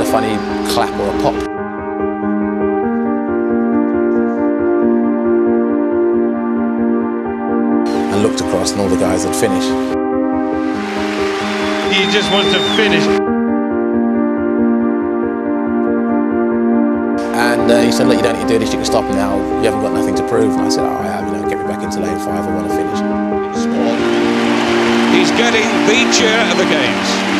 funny clap or a pop. And looked across and all the guys had finished. He just wants to finish. And he said, look, you don't need to do this, you can stop now, you haven't got nothing to prove. And I said, oh, I have, get me back into lane 5, I want to finish. He's getting the chair of the games.